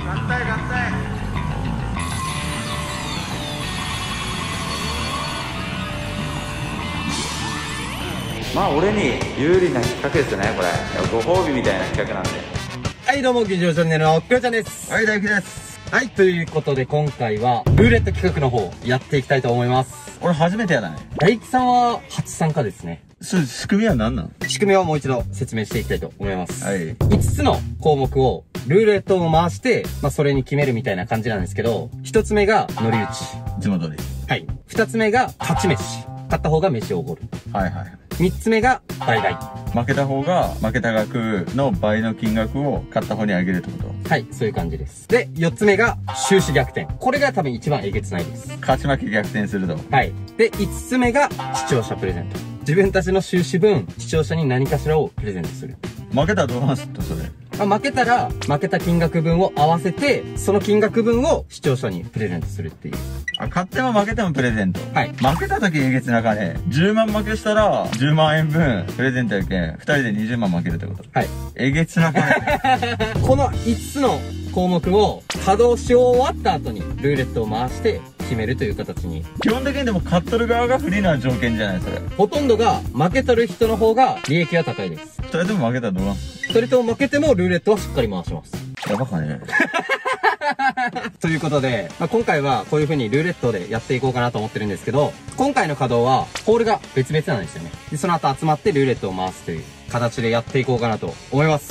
合体合体。まあ俺に有利な企画ですよねこれ。ご褒美みたいな企画なんで。 はいどうも、劇場チャンネルのクロちゃんです。 はい、大輝です。 はい、ということで今回はルーレット企画の方やっていきたいと思います。 俺初めてやない。 大輝さんは初参加ですね。 仕組みは何なの？ 仕組みをもう一度説明していきたいと思います。 はい。 5つの項目をルーレットを回して、それに決めるみたいな感じなんですけど、1つ目が乗り打ち。 地元で。 はい。2つ目が勝ち飯。勝った方が飯をおごる。 はいはい。 3つ目が倍買い。 負けた方が負けた額の倍の金額を勝った方にあげるってこと？ はい、そういう感じです。で、4つ目が終始逆転。これが多分一番えげつないです。 勝ち負け逆転すると。 はい。で、5つ目が視聴者プレゼント。自分たちの収支分、視聴者に何かしらをプレゼントする。 負けたらどうなんすとそれ？ 負けたら、負けた金額分を合わせて、その金額分を視聴者にプレゼントするっていう。 勝っても負けてもプレゼント。 はい。負けた時えげつな金。10万負けしたら、10万円分プレゼントやけん、2人で20万負けるってこと？ はい。 えげつな金。 この5つの項目を稼働し終わった後に、ルーレットを回して決めるという形に。 基本的にでも勝っとる側が不利な条件じゃないそれ。 ほとんどが負けとる人の方が利益が高いです。 2人とも負けたらどうなん？ 2人とも負けてもルーレットはしっかり回します。 やばかね。 ということで、今回はこういう風にルーレットでやっていこうかなと思ってるんですけど、今回の稼働はホールが別々なんですよね。で、その後集まってルーレットを回すという形でやっていこうかなと思います。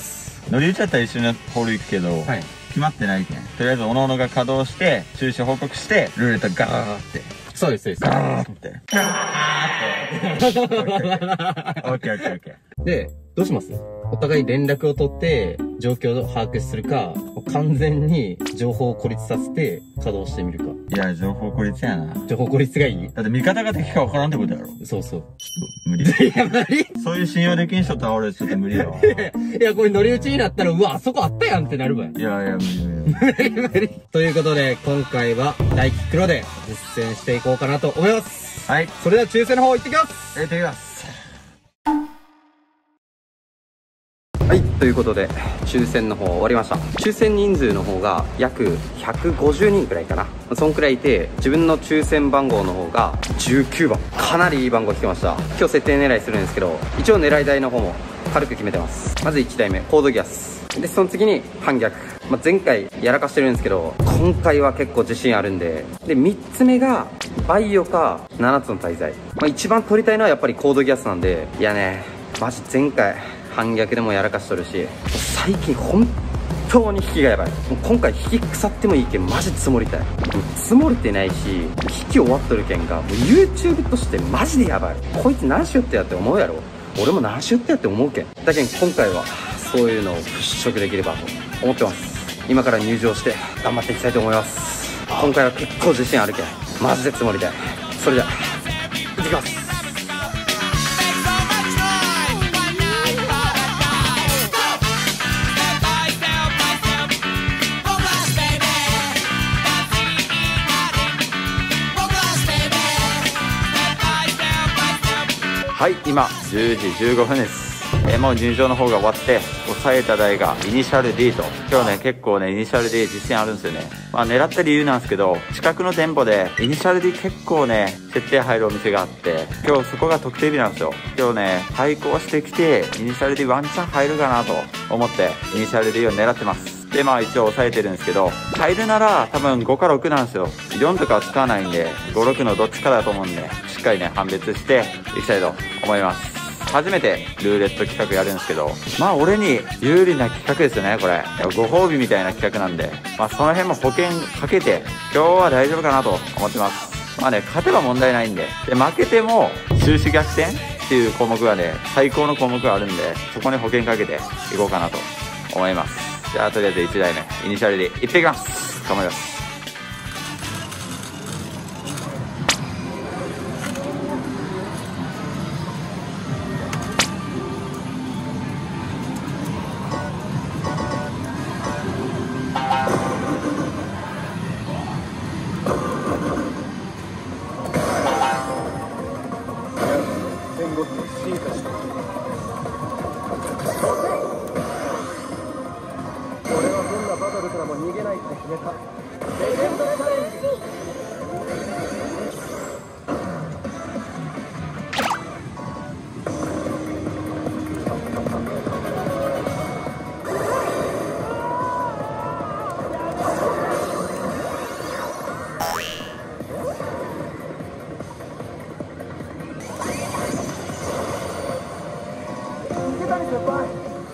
乗り打ちだったら一緒にホール行くけど、 はい。 決まってないけん。とりあえず各々が稼働して、収支報告して、ルーレットガーって。 そうです、そうです。 ガーって。ガーって。オッケーオッケーオッケー。 で、どうします？お互い連絡を取って、状況を把握するか、完全に情報を孤立させて稼働してみるか。 いや、情報孤立やな。 情報孤立がいい？ だって味方が敵か分からんってことやろ。 そうそう。 無理。 いや、無理。 そういう信用できん人とは俺ちょっと無理やわ。 いや、これ乗り打ちになったら、うわ、あそこあったやんってなるわよ。 いやいや、無理無理。 無理無理。ということで、今回は大輝黒で実践していこうかなと思います。 はい。 それでは抽選の方行ってきます。 行ってきます。 はい、ということで抽選の方終わりました。抽選人数の方が約150人くらいかな、そんくらいいて、自分の抽選番号の方が19番。かなりいい番号引きました。今日設定狙いするんですけど、一応狙い台の方も軽く決めてます。まず1台目コードギアスで、その次に反逆。前回やらかしてるんですけど、今回は結構自信あるんで。で、3つ目がバイオか7つの滞在。一番取りたいのはやっぱりコードギアスなんで、いやね、マジ前回反逆でもやらかしとるし、最近本当に引きがやばい。もう今回引き腐ってもいいけんマジ積もりたい。もう積もれてないし、引き終わっとるけんがもう YouTube としてマジでやばい。こいつ何しよってやって思うやろ。俺も何しよってやって思うけん。だけん今回はそういうのを払拭できればと思ってます。今から入場して頑張っていきたいと思います。今回は結構自信あるけんマジで積もりたい。それじゃ行ってきます。はい、今10時15分です。もう入場の方が終わって、抑えた台がイニシャル D と、今日ね結構ねイニシャル D 自信あるんですよね。狙った理由なんですけど、近くの店舗でイニシャル D 結構ね設定入るお店があって、今日そこが特定日なんですよ。今日ね対抗してきてイニシャル D ワンチャン入るかなと思ってイニシャル D を狙ってます。で一応抑えてるんですけど、入るなら多分5か6なんですよ。4とかは使わないんで5、6のどっちかだと思うんで、しっかりね判別していきたいと思います。初めてルーレット企画やるんですけど、俺に有利な企画ですよねこれ。ご褒美みたいな企画なんで、その辺も保険かけて今日は大丈夫かなと思ってます。勝てば問題ないんで、負けても終始逆転っていう項目がね最高の項目があるんで、そこに保険かけていこうかなと思います。じゃあとりあえず1台目イニシャルで行ってきます。頑張ります。戦国に進化した。俺はどんなバトルからも逃げない。 ライト決めたレジェンドチャレンジ。池谷先輩。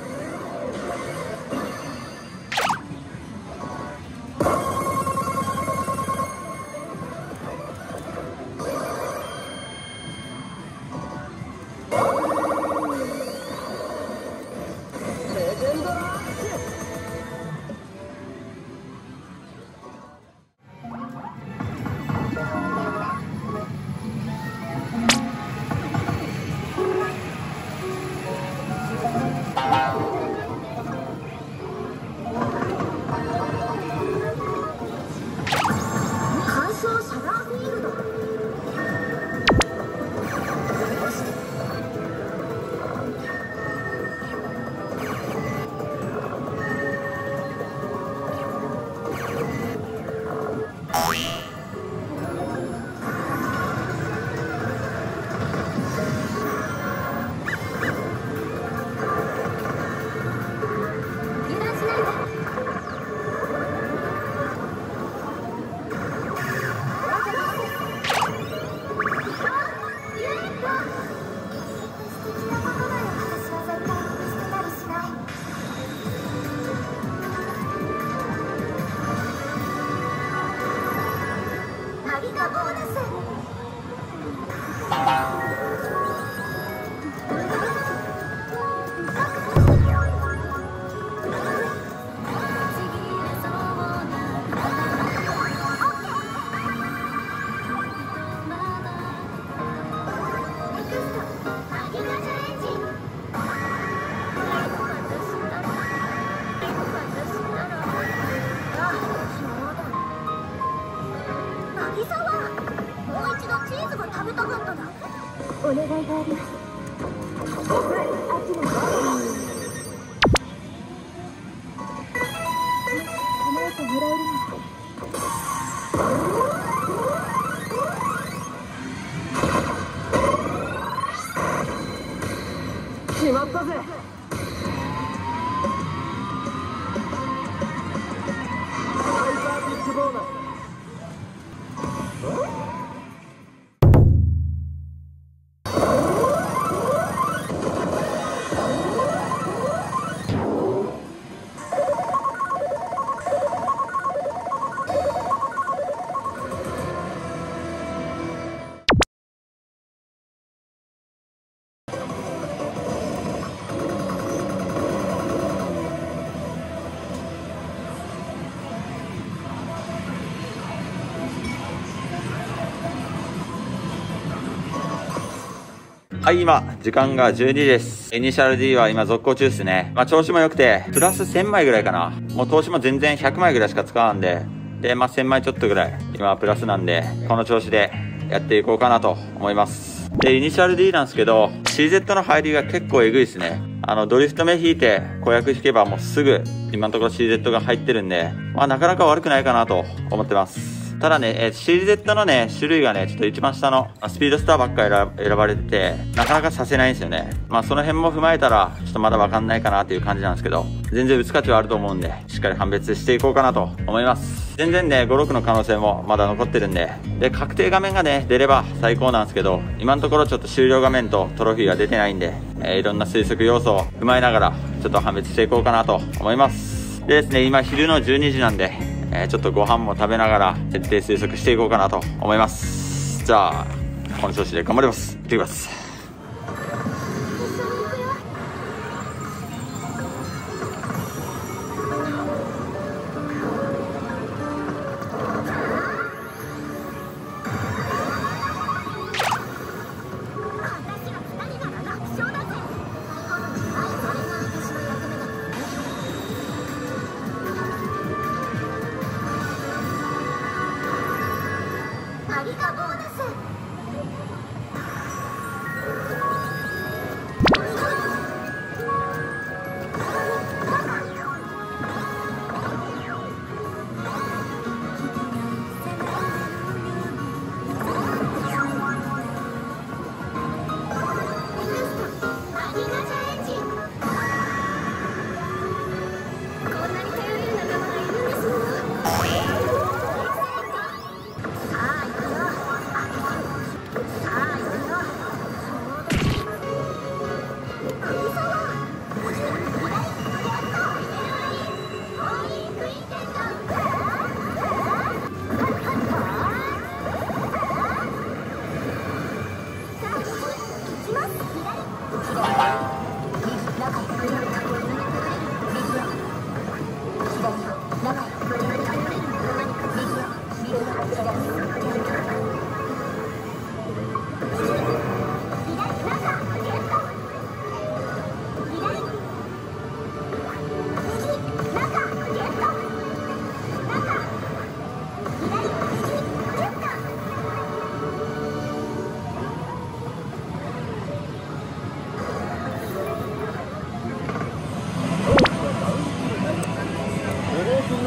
お願いがあります。叶えてもらえるの。 決まったぜ。ハイパーピッチボーナス。 はい、今、時間が12時です。イニシャル D は今続行中ですね。調子も良くて、プラス1000枚ぐらいかな。もう投資も全然100枚ぐらいしか使わんで、で、1000枚ちょっとぐらい、今はプラスなんで、この調子でやっていこうかなと思います。で、イニシャル D なんですけど、CZ の入りが結構エグいですね。ドリフト目引いて、子役引けばもうすぐ、今のところ CZ が入ってるんで、なかなか悪くないかなと思ってます。ただね、CZ のね、種類がね、ちょっと一番下のスピードスターばっか選ばれてて、なかなかさせないんですよね。その辺も踏まえたら、ちょっとまだわかんないかなっていう感じなんですけど、全然打つ価値はあると思うんで、しっかり判別していこうかなと思います。全然ね、5、6の可能性もまだ残ってるんで、で、確定画面がね、出れば最高なんですけど、今のところちょっと終了画面とトロフィーが出てないんで、いろんな推測要素を踏まえながら、ちょっと判別していこうかなと思います。でですね、今昼の12時なんで、ちょっとご飯も食べながら徹底推測していこうかなと思います。じゃあこの調子で頑張ります。行ってきます。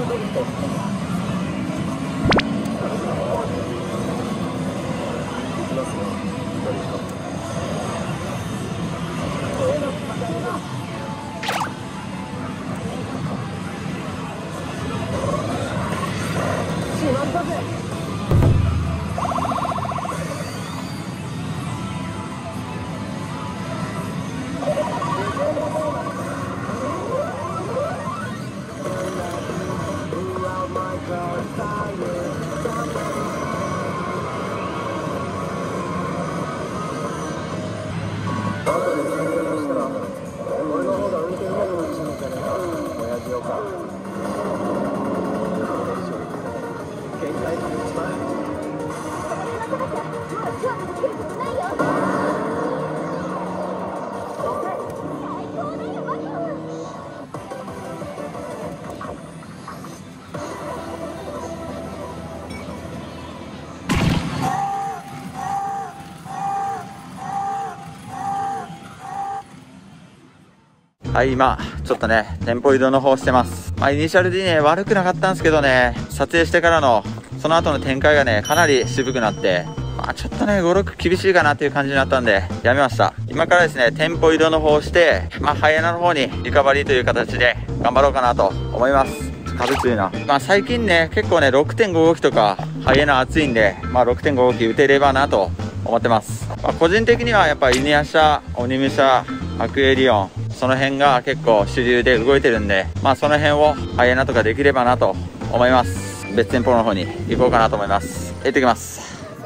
はい、今、ちょっとね、店舗移動の方してます。イニシャル D ね、悪くなかったんですけどね、撮影してからの、その後の展開がね、かなり渋くなって、ちょっとね、5、6厳しいかなっていう感じになったんで、やめました。今からですね、店舗移動の方をして、ハイエナの方にリカバリーという形で頑張ろうかなと思います。風強いな。最近ね、結構ね、6.5号機とか、ハイエナ熱いんで、6.5号機打てればなと思ってます。個人的にはやっぱイニア社、オニム社、アクエリオン、その辺が結構主流で動いてるんで、その辺をハイエナとかできればなと思います。別店舗の方に行こうかなと思います。行ってきます。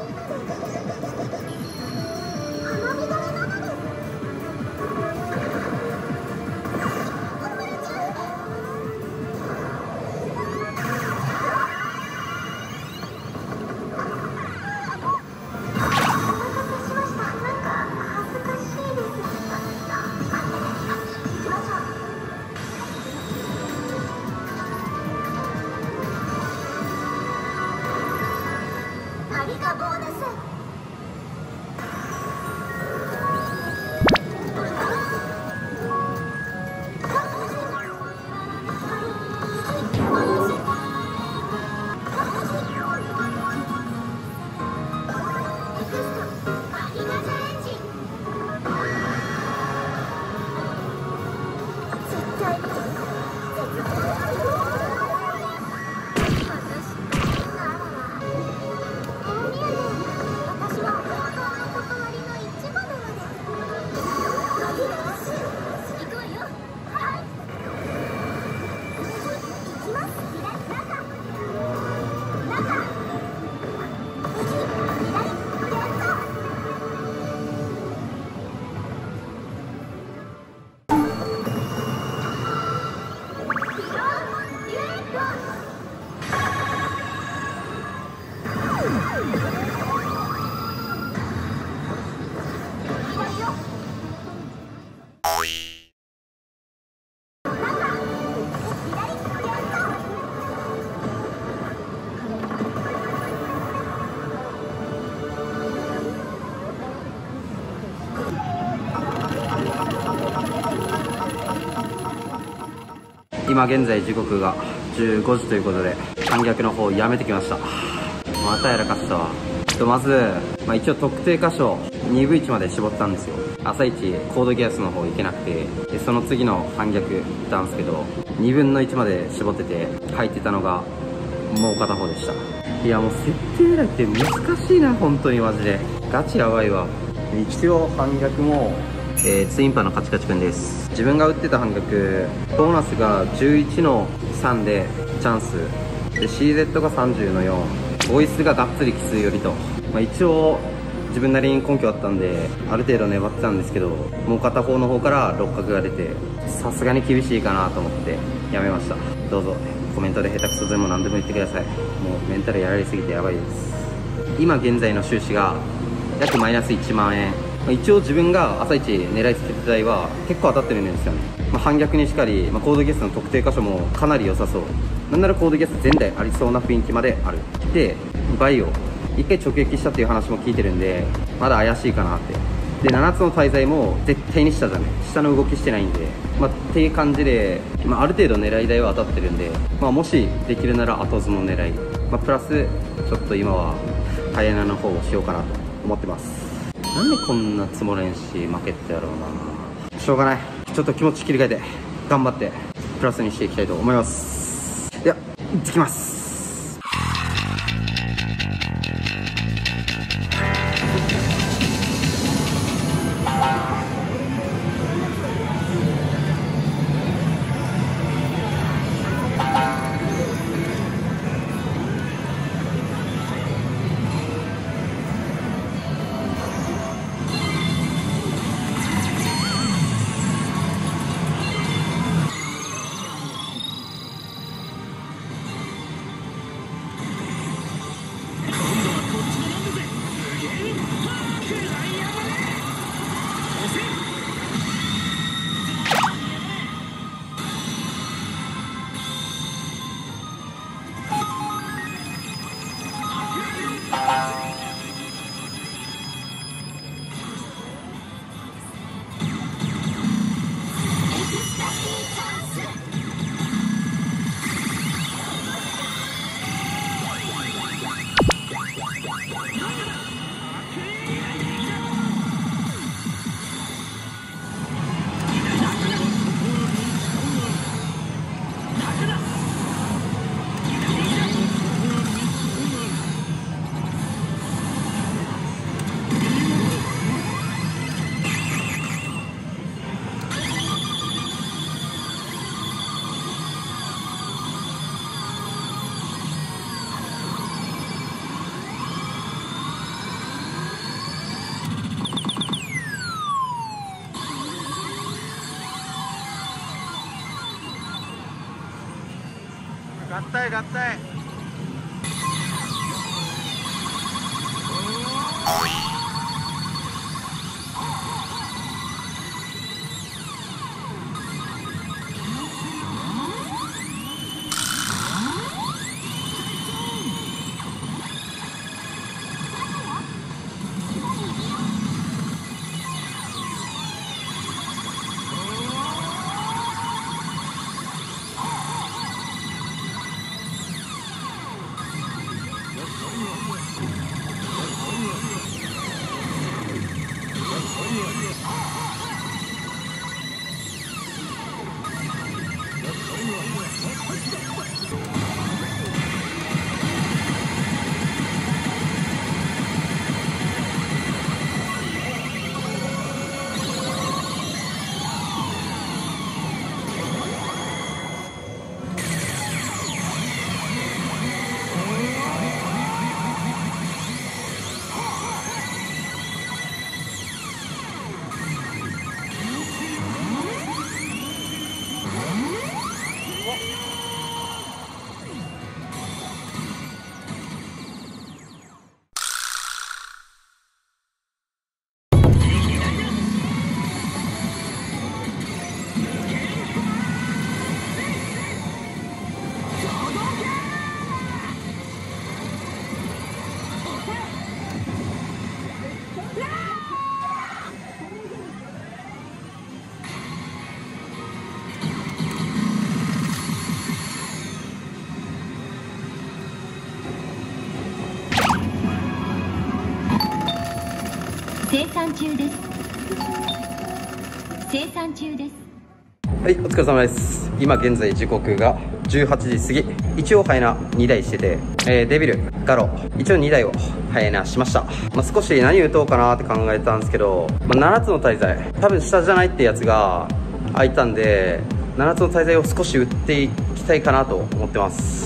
今現在時刻が15時ということで反逆の方やめてきました。またやらかしたわ。まず、一応特定箇所 2V1 まで絞ったんですよ。朝一コードギアスの方行けなくて、でその次の反逆行ったんですけど2分の1まで絞ってて入ってたのがもう片方でした。いやもう設定だって難しいな本当にマジでガチやばいわ。一応反逆もツインパーのカチカチくんです。自分が打ってた反逆ボーナスが11の3でチャンスで CZ が30の4、ボイスががっつり奇数よりと、一応自分なりに根拠あったんである程度粘ってたんですけど、もう片方の方から六角が出てさすがに厳しいかなと思ってやめました。どうぞコメントで下手くそでも何でも言ってください。もうメンタルやられすぎてやばいです。今現在の収支が約マイナス1万円。一応自分が朝一狙いつけた台は結構当たってるんですよね。反逆にしかり、コードギアスの特定箇所もかなり良さそう。なんならコードギアス全体ありそうな雰囲気まである。でバイオ1回直撃したっていう話も聞いてるんでまだ怪しいかなってで7つの滞在も絶対に下じゃない、下の動きしてないんで、っていう感じで、ある程度狙い台は当たってるんで、もしできるなら後図の狙い、プラスちょっと今はハイエナの方をしようかなと思ってます。なんでこんな積もれんし負けってやろうな。しょうがない、ちょっと気持ち切り替えて頑張ってプラスにしていきたいと思います。ではつきます。 合体合体。 生産中です。生産中です。 はい、お疲れ様です。今現在時刻が18時過ぎ。一応ハイナ2台してて、デビル、ガロ、一応2台をハイナしました。少し何打とうかなって考えたんですけど、7つの滞在、多分下じゃないってやつが開いたんで、7つの滞在を少し打っていきたいかなと思ってます。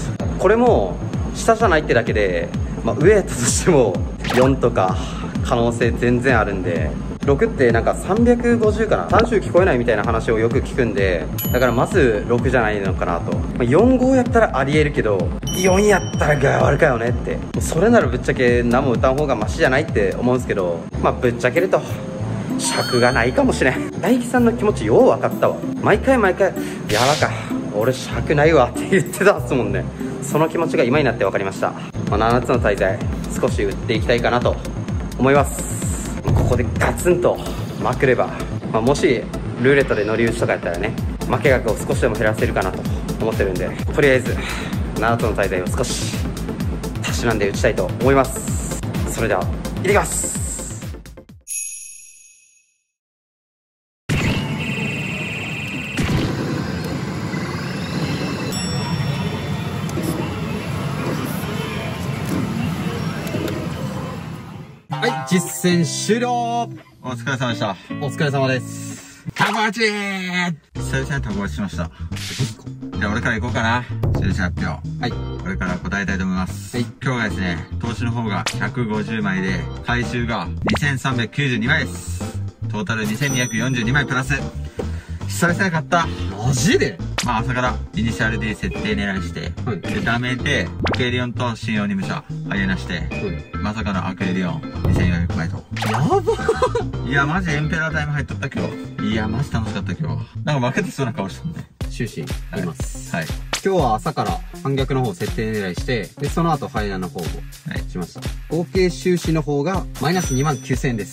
これも下じゃないってだけで、上やったとしても4とか可能性全然あるんで、6ってなんか350かな、30聞こえないみたいな話をよく聞くんで、だからまず6じゃないのかなと。4、5やったらありえるけど、4やったら具合悪かよねって、それならぶっちゃけ何も歌う方がマシじゃないって思うんですけど、ぶっちゃけると尺がないかもしれん。大樹さんの気持ちよう分かったわ。毎回やばか、俺尺ないわって言ってたっすもんね。その気持ちが今になって分かりました。7つの滞在少し打っていきたいかなと思います。 ここでガツンとまくれば、もしルーレットで乗り打ちとかやったらね、負け額を少しでも減らせるかなと思ってるんで、とりあえず7つの大台を少したしなんで打ちたいと思います。それでは行ってきます。はい、実践終了。 お疲れ様でした。 お疲れ様です。 タコ町ー、久々にタコ町しました。じゃあ俺から行こうかな。収支発表。 はい。 これから答えたいと思います。 はい。 今日がですね、投資の方が150枚で、回収が2392枚です。トータル2242枚プラス。久々に買った。 マジで？ まあ朝からイニシャル D 設定狙いして、 はい、 で、ダメで、アクエリオンと新オニム社、ハイエナして、まさかのアクエリオン2400枚と。 やばいや、マジエンペラータイム入っとった今日。いや、マジ楽しかった今日。なんか負けてそうな顔したんで。 収支あります。 はい。 今日は朝から反逆の方設定狙いして、で、その後ハイエナの方をしました。合計収支の方がマイナス29000円です。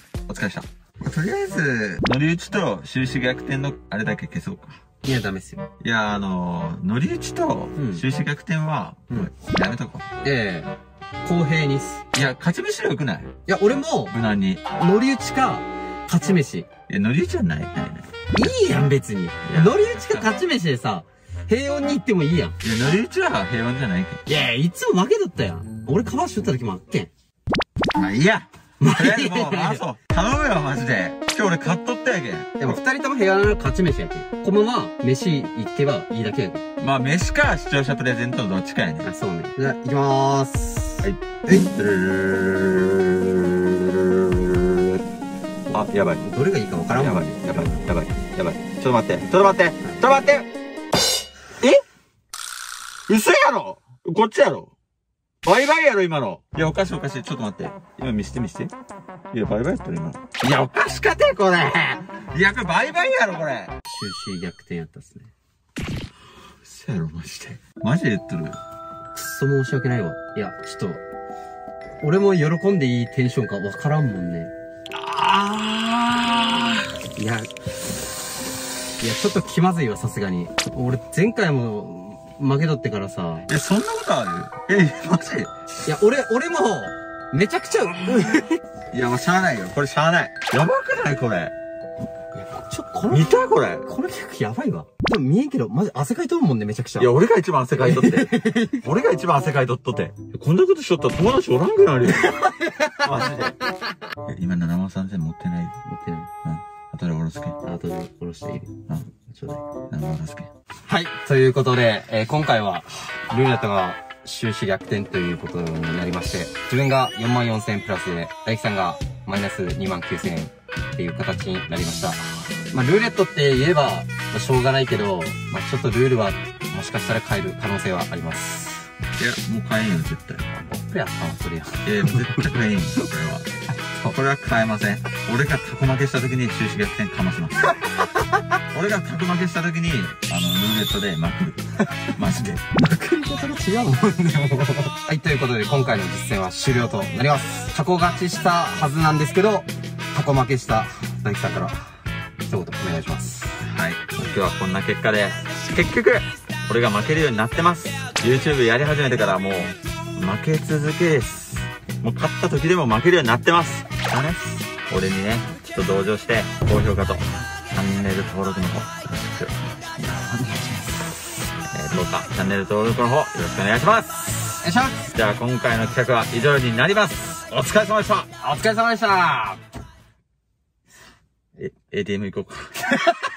お疲れ様でした。とりあえず、乗り打ちと収支逆転のあれだけ消そうか。 いや、ダメっすよ。 いや、乗り打ちと収支逆転は、やめとこう。 公平にっす。 いや、勝ち飯は良くない？ いや、俺も、 無難に。 乗り打ちか、勝ち飯。 いや、乗り打ちはない。 いいやん、別に。乗り打ちか勝ち飯でさ、平穏に行ってもいいやん。 いや、乗り打ちは平穏じゃないけど。いや、いつも負けとったやん。俺カバーしとった時もあっけん。 まあいいや。とりあえずもう回そう。頼むよ、マジで。今日俺買っとったやけん。 でも二人とも平和な勝ち飯やけん。このまま、飯行けばいいだけやけん。 まあ、飯か視聴者プレゼントのどっちかやね。 あ、そうね。じゃあ、行きまーす。 はい。あ、やばい。 どれがいいかわからんもんね。 やばい。ちょっと待って。え？嘘やろ？こっちやろ？バイバイやろ、今の。いや、おかしい。ちょっと待って。今見して。いや、バイバイやったら今。いや、おかしかて、これ。いや、これバイバイやろ、これ。 収支逆転やったっすね。 嘘やろ、マジで。マジで言っとる。 くっそ申し訳ないわ。いや、ちょっと、俺も喜んでいいテンションかわからんもんね。いや、ちょっと気まずいわ、さすがに。俺、前回も、負けとってからさ。 そんなことある？マジ？ いや、俺も、めちゃくちゃ、 いや、もうしゃあないよ。これしゃあない。やばくないこれ。いや、 これ。 見たこれ。 これ結構やばいわ。でも見えんけど、マジ汗かいとるもんね、めちゃくちゃ。 いや、俺が一番汗かいとって。俺が一番汗かいとっとって。こんなことしとったら友達おらんくなるよ。マジで。今7万3000持ってない。 持ってない。 うん。後で下ろすけん。 後で下ろしていい？ うん。 ちょうだい。 7万下ろすけん。 はい。ということで、今回は、ルーレットが収支逆転ということになりまして、自分が44000円プラスで、大樹さんがマイナス29000円っていう形になりました。まあ、ルーレットって言えば、しょうがないけど、まあ、ちょっとルールは、もしかしたら変える可能性はあります。 いや、もう変えんよ、絶対。 ポップやったわ、それや。 絶対変えんよ、これは。これは変えません。俺がタコ負けした時に収支逆転かまします。俺がタコ負けした時に、ルーレットでまくる。マジで。 まくり方が違うもんね。はい、ということで今回の実践は終了となります。タコ勝ちしたはずなんですけど、タコ負けした大樹さんから一言お願いします。 はい。今日はこんな結果で、結局、俺が負けるようになってます。YouTube やり始めてからもう、負け続けです。もう勝った時でも負けるようになってます。だね。俺にね、ちょっと同情して、高評価と、チャンネル登録の方、よろしくお願いします。どうか、チャンネル登録の方、よろしくお願いします。 お願いします。 じゃあ今回の企画は以上になります。お疲れ様でした。 お疲れ様でした。 ATM 行こうか。